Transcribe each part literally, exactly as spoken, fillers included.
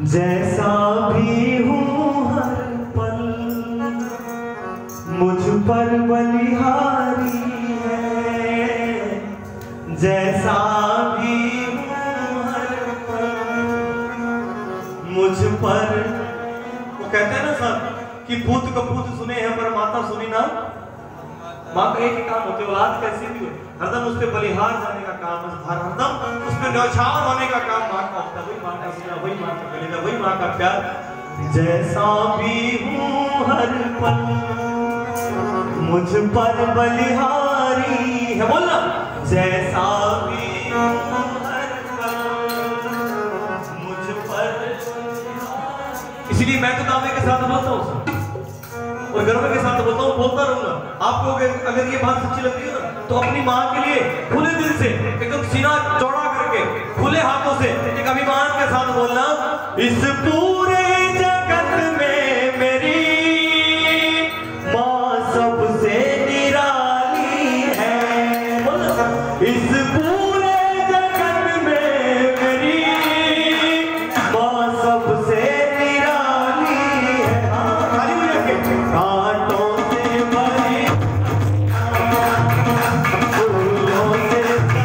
जैसा भी हूँ हर पल मुझ पर बलिहारी है, जैसा भी हूँ हर पल मुझ पर। वो कहते हैं ना सर कि पूत कपूत सुने हैं पर माता सुनी ना। माँ का एक ही काम होते औलाद कैसी भी हो, हरदम उस पर बलिहार जाने का काम, हरदम उस पर न्यौछावर होने का काम माँ का होता है। वही माँ का सुना, वही माँ का गलेगा, वही माँ का प्यार। जैसा भी हूँ हर पल मुझ पर बलिहारी है, बोलना जैसा भी हूँ हर पल मुझ पर। इसलिए मैं तो दावे के साथ बोलता हूँ और गर्व के साथ बोलता हूँ, बोलता रहूंगा। आपको अगर ये बात सच्ची लगती है ना तो अपनी माँ के लिए खुले दिल से एकदम सीना चौड़ा करके खुले हाथों से एक अभिमान के साथ बोलना, इस पूरे जगत में मेरी माँ सबसे निराली है। बोलना इस पूरे जगत में मेरी माँ सबसे निराली है। खाली हो जाके कांटों से भरी फूलों से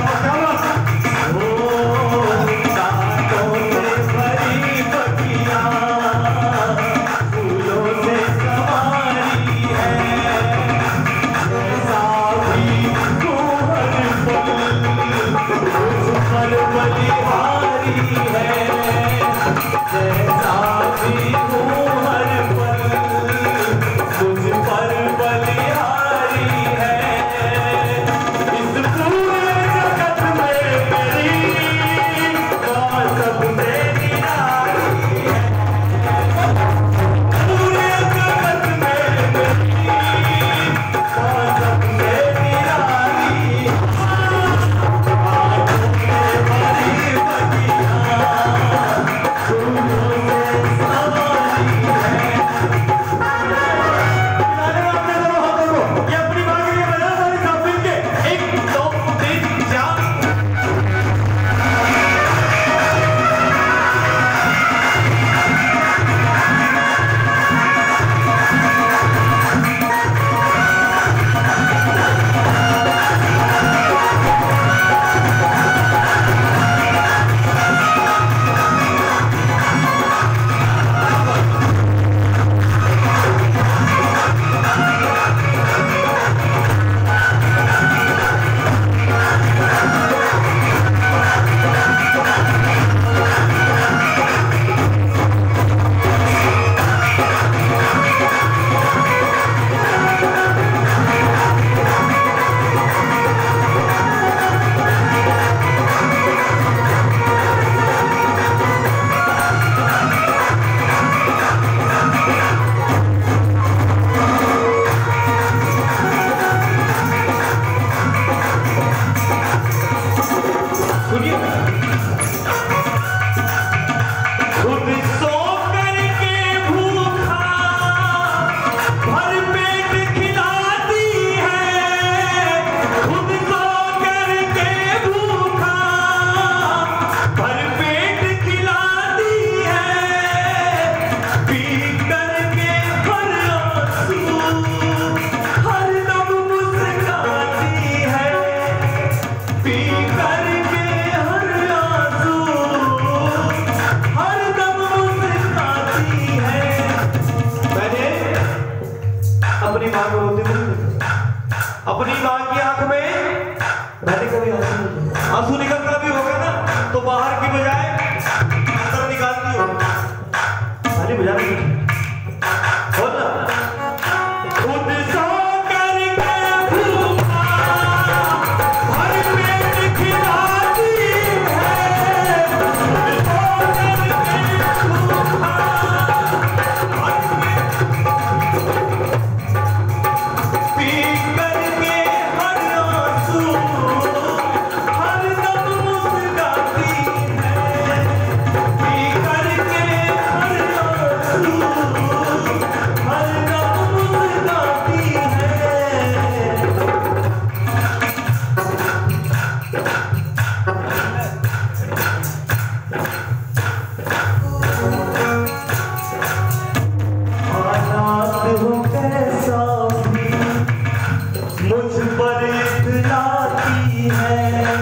अपनी माँ की आंख में मैंने कभी आंसू निकलता भी होगा ना तो बाहर की बजाय अंदर निकालती हो। ताली बजा रही बोलना खुद सो करके भूखा भर पेट खिलाती है, खुद सो करके भूखा पी करके हर आंसू हर दम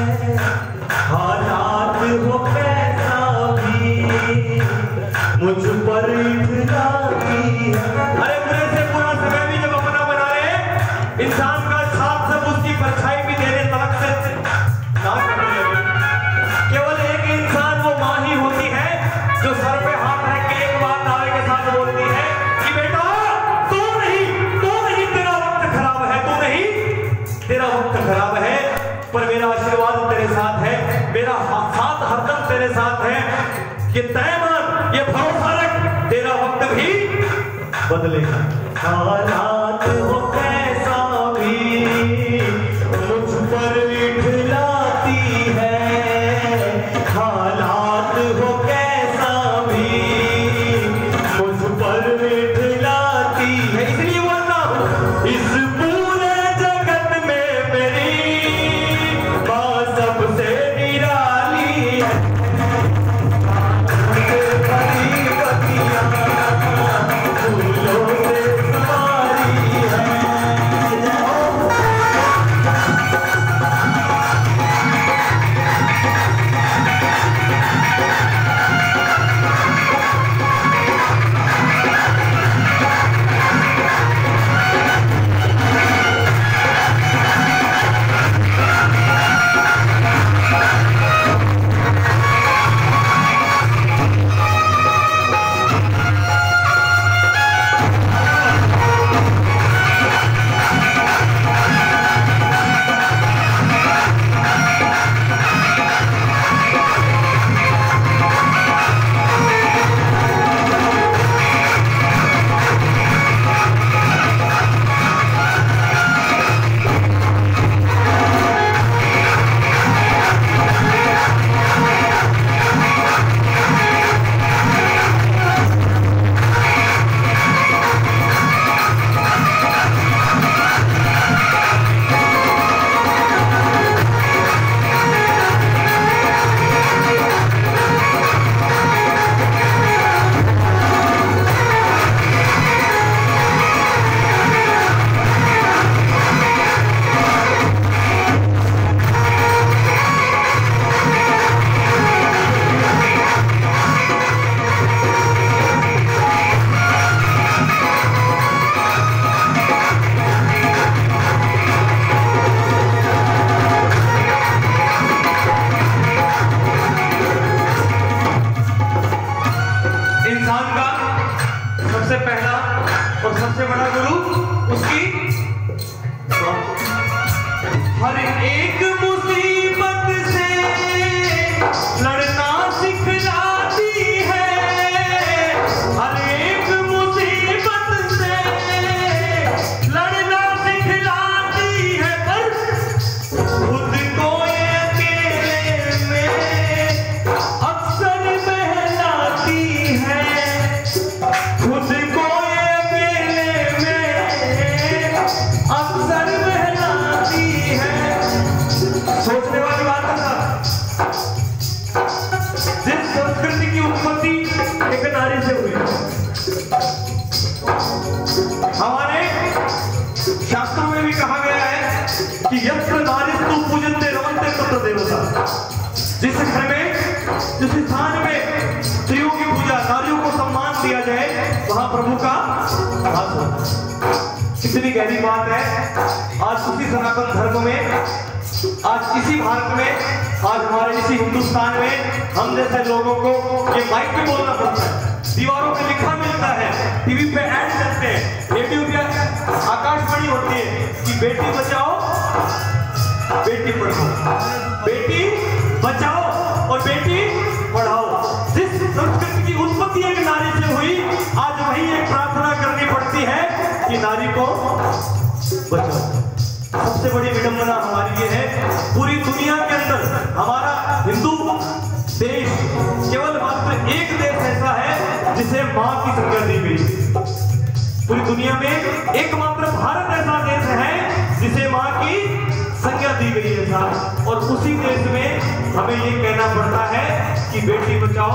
है, हालात हो कैसा भी मुझ पर इतलाती है। अरे बुरे से बुरा समय भी जब अपना बना ले, इंसान का साथ सब उसकी परछाई भी देने तलक से नाश करने लगे। केवल एक इंसान वो माँ ही होती है जो सर पे हाथ रख के एक बार दावे के साथ बोलती है कि बेटा तू नहीं, तू नहीं, तेरा वक्त खराब है, तू नहीं, तेरा वक्त खराब है, पर मेरा आशीर्वाद तेरे साथ है, मेरा साथ हरदम तेरे साथ है। कि तय मान, ये भरोसा रख, तेरा वक्त भी बदलेगा। हालात हो कैसा भी मुझ पर इठलाती है, हालात हो कैसा भी मुझ पर इठलाती है। इसलिए बोलता हूं, इस पूरे जगत में मेरी मां सबसे निराली है। जिस घर में, जिस स्थान में स्त्रियों की पूजा, नारियों को सम्मान दिया जाए, वहां प्रभु का वास होता। कितनी गहरी बात है। आज उसी सनातन धर्म में, आज इसी भारत में, आज हमारे इसी हिंदुस्तान में हम जैसे लोगों को ये माइक पे बोलना पड़ता है, दीवारों पे लिखा मिलता है, टीवी पे ऐड करते हैं, रेडियो पे आकाशवाणी होती है कि बेटी बचाओ बेटी पढ़ाओ, बेटी बचाओ और बेटी पढ़ाओ। जिस संस्कृति की उत्पत्ति एक नारी से हुई, आज वही एक प्रार्थना करनी पड़ती है कि नारी को बचाओ। सबसे बड़ी विडंबना हमारी ये है, पूरी दुनिया के अंदर हमारा हिंदू देश केवल मात्र एक देश ऐसा है जिसे मां की संज्ञा दी गई। पूरी दुनिया में एकमात्र भारत ऐसा देश है जिसे मां की संज्ञा दी गई है साहब। और उसी देश में हमें ये कहना पड़ता है कि बेटी बचाओ।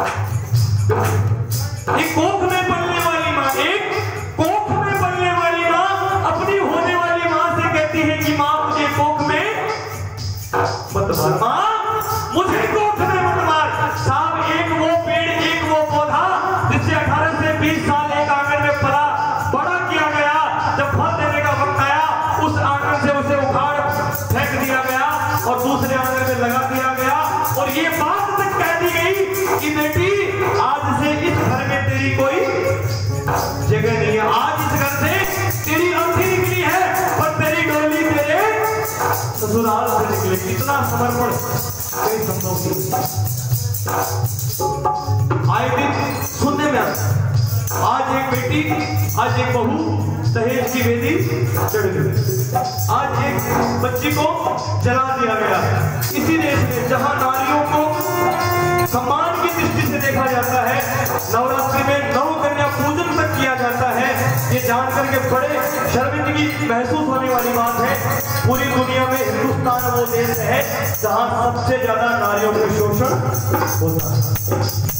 एक कोख में पलने वाली माँ, एक कोख में पलने वाली माँ अपनी होने वाली माँ से कहती है कि माँ मुझे कोख में मत मार। माँ मुझे कोख में मत मार। साहब एक वो पेड़ एक वो पौधा जिससे अठारह से बीस साल एक आंगन में पला बड़ा किया गया, जब फल देने का वक्त आया उस आंगन से उसे उखाड़ फेंक दिया गया और दूसरे आंगन में लगा दिया गया। और ये बात तक कह दी गई कि बेटी आज से इस घर में तेरी कोई जगह नहीं है। आज इस घर से तेरी अर्थी निकली है पर तेरी डोली तेरे ससुराल से निकले। इतना समर्पण कोई संभव नहीं। आए दिन सुनने में आता आज एक बेटी आज एक बहू दहेज की वेदी चढ़ गई। आज एक बच्ची को जला दिया गया। इसी देश में जहां नारियों को सम्मान की दृष्टि से देखा जाता है, नवरात्रि में नौ कन्या पूजन तक किया जाता है, ये जानकर के बड़े शर्मिंदगी महसूस होने वाली बात है। पूरी दुनिया में हिंदुस्तान वो देश है जहां सबसे ज्यादा नारियों का शोषण होता है।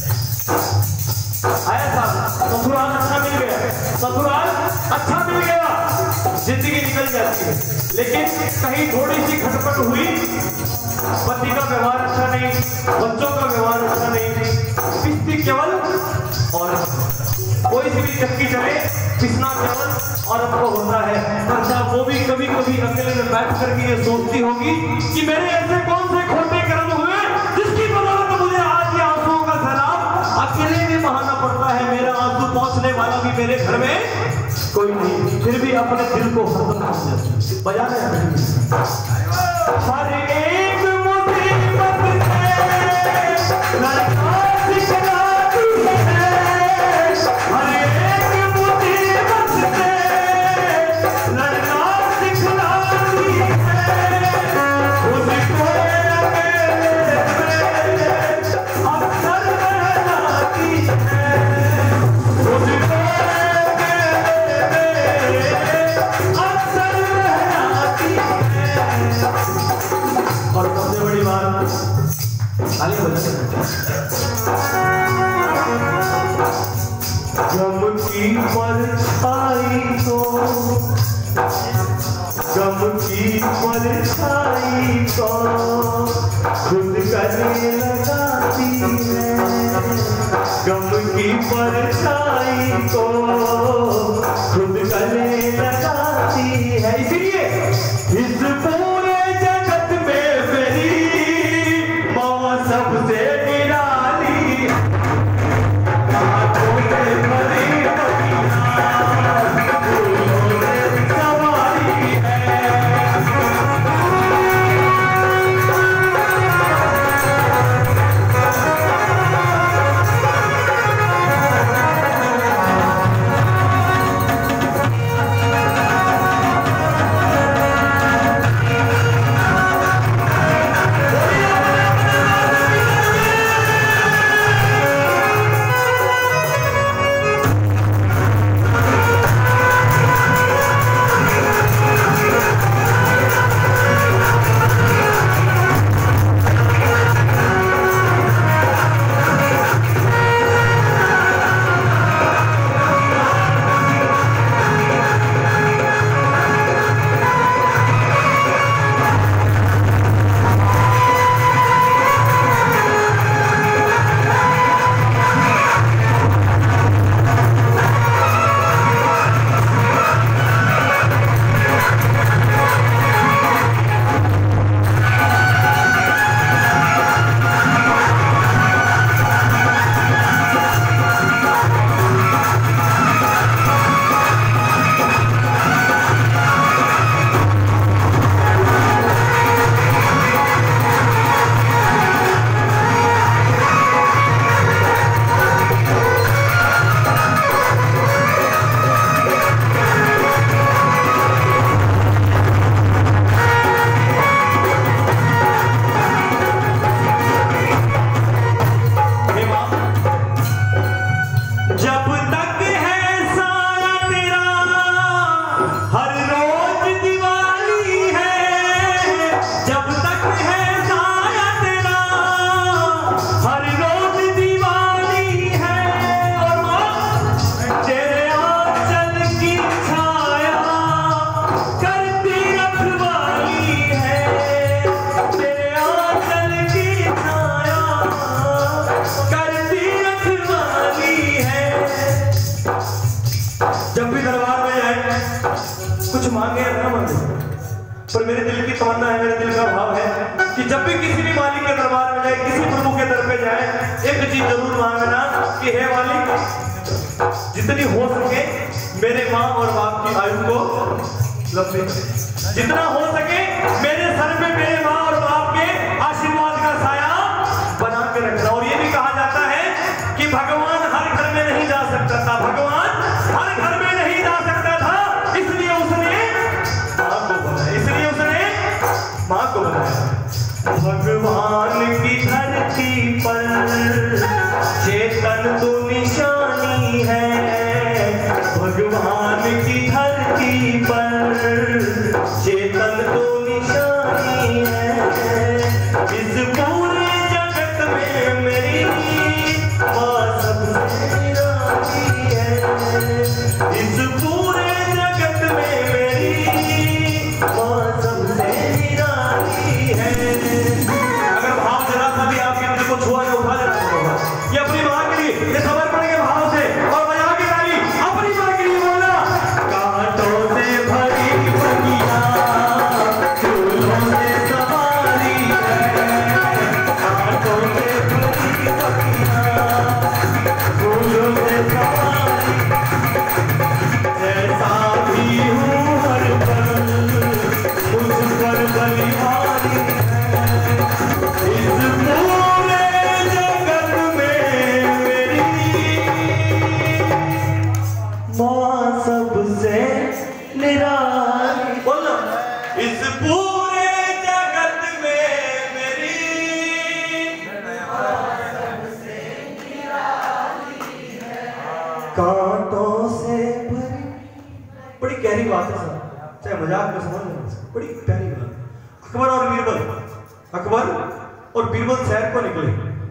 आया साहब ससुराल अच्छा मिल गया, ससुराल अच्छा मिल गया, जिंदगी निकल जाती है। लेकिन कहीं थोड़ी सी खटपट हुई, पति का व्यवहार अच्छा नहीं, बच्चों का व्यवहार अच्छा नहीं, पिसती केवल और कोई सी भी चक्की चले पिसना केवल औरत को होता है। पर वो भी कभी कभी अकेले में बैठ करके ये सोचती होगी कि मेरे ऐसे कौन से खोटे कर्म हुए जिसकी बदौलत मुझे आज ये आंसुओं का सैलाब अकेले में बहाना पड़ता है। मेरा आंसू पहुंचने वाला भी मेरे घर में कोई नहीं, फिर भी अपने दिल को खत्म बजाना हर एक मुसीबत से लड़का सिखलाती है, हर एक मुसीबत से लड़का सिखलाती है, उसको अक्सर बहलाती है, उसको और सबसे बड़ी बात खाली हो गम की परछाई को गम की परछाई को खुद करने लगाती है, गम की परछाई को खुद करने लगाती है। इसीलिए इस पूरे जगत में मेरी माँ सबसे निराली, रातों में भरी सवारी है। मांगे या ना मांगे, पर मेरे दिल की तमन्ना है, मेरे दिल का भाव है कि जब भी किसी भी मालिक के दरबार में जाए, किसी प्रभु के दर पे जाए, एक चीज जरूर मांगना कि हे मालिक, जितनी हो सके मेरे माँ और बाप की आयु को लंबी, जितना हो सके मेरे सर पे मेरे माँ और बाप के आशीर्वाद का साया बना के रखना। और ये भी कहा जाता है कि भगवान हर घर में नहीं जा सकता था, भगवान हर घर में नहीं जा सकता था, इसलिए उसने माँ को बनाया, इसलिए उसने माँ को बनाया। भगवान की धरती पर चेतन तो निशानी है, भगवान की धरती पर चेतन तो निशानी है, इस पूरे जगत में मेरी माँ सबसे निराली है, इस पूरे जगत में मेरी माँ सबसे निराली है। अगर भाव जरा सा भी आपके दिल को छुआ या उठा लेना होगा, ये अपनी माँ के लिए, ये समर्पण के भाव से और बजा के ताली अपनी माँ के लिए बोलना। कांटों से भरी बगिया फूलों से सवारी है, कांटों से भरी बगिया फूलों से सवारी, जैसा भी हूँ हर पल उस पर बलिहारी है, इस पूरे जगत में मेरी माँ सबसे निराली। बोलो, इस पूरे जगत में मेरी माँ सबसे निराली है, कांटों से भरी। बड़ी गहरी बात है सर, चाहे मजाक में समझ लेना, बड़ी प्यारी बात। अकबर और बीरबल, अकबर और बीरबल शहर को निकले,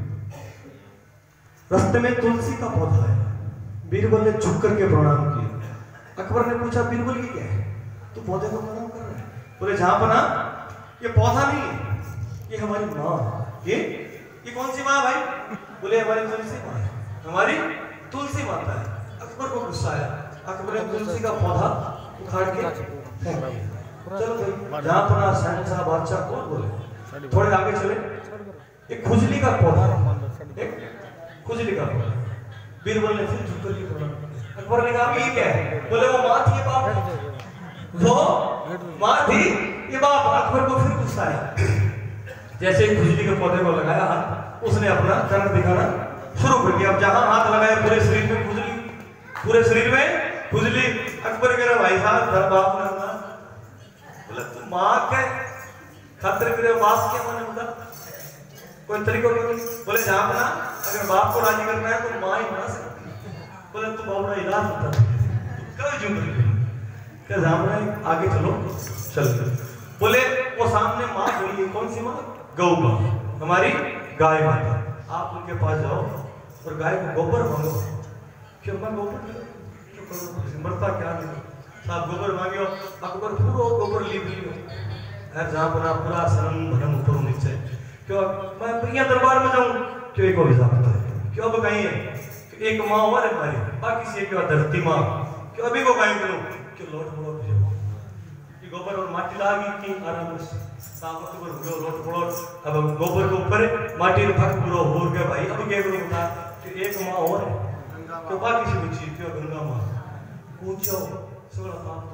रास्ते में तुलसी का पौधा है, बीरबल ने झुक करके प्रणाम किया। अकबर ने पूछा बीरबल ये क्या है, तू पौधे को प्रणाम कर रहा है? बोले जहां पना ये पौधा नहीं है, ये हमारी माँ है। ये ये कौन सी माँ भाई? बोले हमारी तुलसी माँ है, हमारी तुलसी माता है। अकबर को गुस्सा आया, अकबर ने तुलसी का पौधा उखाड़ के फेंक दिया। चलो भाई जहां पना शहंशाह बादशाह कौन बोले, थोड़े आगे चले, एक खुजली का पौधा, एक खुजली का पौधा। बीरबल ने फिर झुक कर के प्रणाम किया। अकबर ने कहा ये क्या है? बोले वो माँ थी ये बाप, वो माँ थी ये बाप। अकबर को फिर गुस्सा आया, जैसे ही खुजली के पौधे को लगाया हाथ, उसने अपना कर्म दिखाना शुरू कर दिया। अब जहां हाथ लगाया पूरे शरीर में खुजली, पूरे शरीर में खुजली। अकबर कह रहा भाई साहब घर बाप ने होना, बोले तुम माँ के खातिर करे बाप क्या माने, बता कोई तरीका नहीं। बोले जहां बना अगर बाप को राजी करना है तो माँ ही बना सकती है। बोले तू बाबा इलाज होता कभी जुम क्या जहां बना आगे चलो चल। बोले वो सामने माँ खड़ी है, कौन सी माँ? गौ माँ, हमारी गाय माता। आप उनके पास जाओ और गाय को गोबर मांगो। क्यों मैं गोबर मरता क्या साहब गोबर मांगो। अकबर पूरा गोबर ली लियो है, जहां बना पूरा सनम भरम ऊपर नीचे। क्यों मैं प्रिया दरबार में जाऊं, क्यों एक विधा पता है, क्यों अब कहीं है कि एक माँ और है हमारी, बाकी से क्यों धरती माँ, क्यों अभी को कहीं करूं, क्यों लोट बोलो कि गोबर और माटी लागी कि आराम से साफ ऊपर हो लोट बोलो। अब गोबर के ऊपर माटी रख पूरा हो गया भाई, अब क्या करूं बता कि एक माँ और है, क्यों बाकी से बची क्यों गंगा माँ पूछो सोलह सात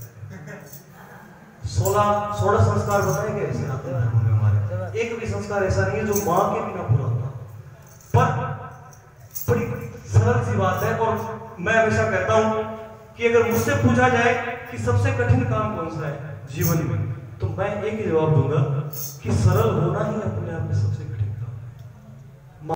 सोलह सोलह संस्कार बताएंगे सनातन धर्म में हमारे। एक भी संस्कार ऐसा नहीं है जो माँ के बिना पूरा होता। पर बड़ी सरल सी बात है, और मैं हमेशा कहता हूं कि अगर मुझसे पूछा जाए कि सबसे कठिन काम कौन सा है जीवन में, तो मैं एक ही जवाब दूंगा कि सरल होना ही अपने आप में सबसे